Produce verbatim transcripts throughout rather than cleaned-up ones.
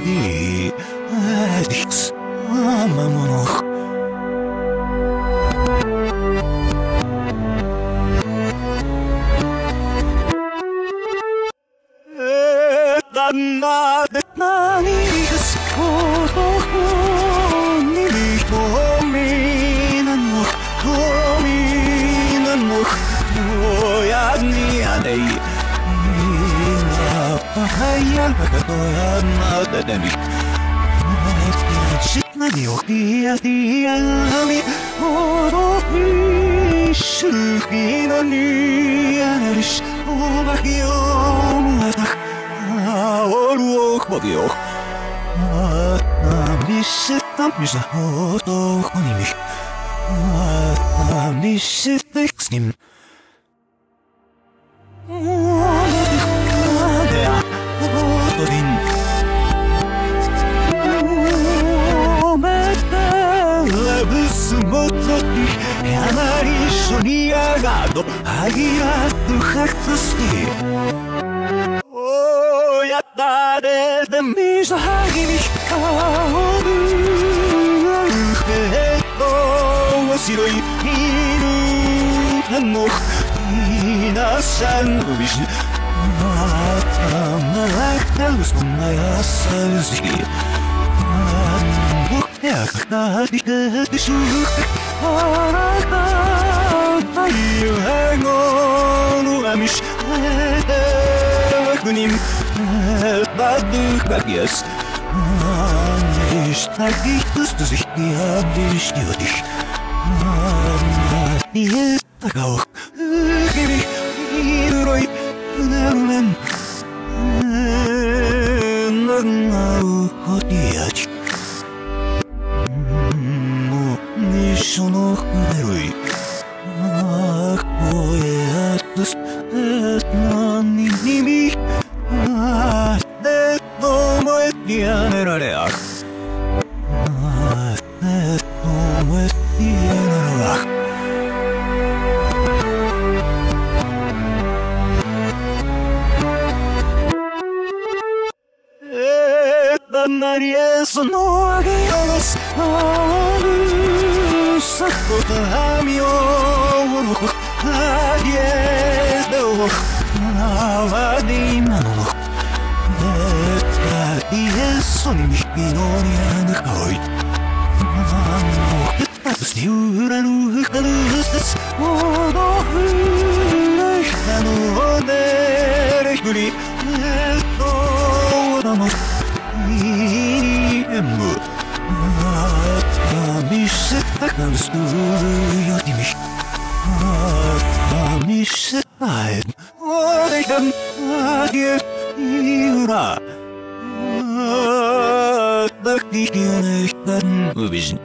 die nichts immer noch. Dann何ですことに瞳なの瞳なの親にあれい今早くとやなだでみし何をいやいやみほどにしゅきのにやなりしおばきよまた어루 거기요. 미시다 미사 호도 혼이미. 미시다 님. 어디야 어딘. 라브스 못하기 야마리 소니아가도 아기라도 학스스키.誰でもさぎに香るえっと白い犬の皆さんのビジまたまたそんな優しい僕やかりでしゅあなた太陽の網しめて悪人Badu kagias, ich tagi das das ich dir dich dir dich, die Tagau, gebe ich roi, nennen, nagau hodiach, mo nisho no kuderoi, koe atus, nani nimi. やめられあえっと思え言えならえっとなりえそのあげよすあるさこたみをあげどあわで今のそにみのにあぬかおいあのすゆらぬかるすおどふらひたのねれひくりえっとだのいえむあたみせたかるすよりみあたみせたえおでかんあげいらVision.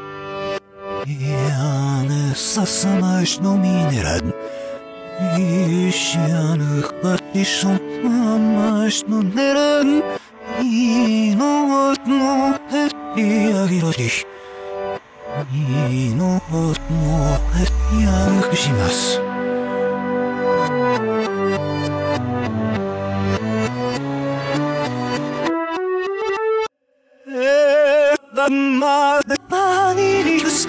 Jane sasamash no mineran. Ishianu patishon amash no neran. Ino no heti agirotich. Ino no heti agushimasu. Mother Panis,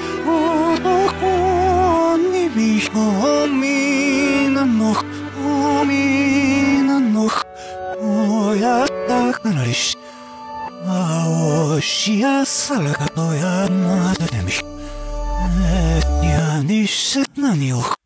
oh, Nibi, oh, Mina, no, oh, Mina, no, oh, Yatakarish, oh, Shia Salakato, Yanatemi, Yanish, Nanio.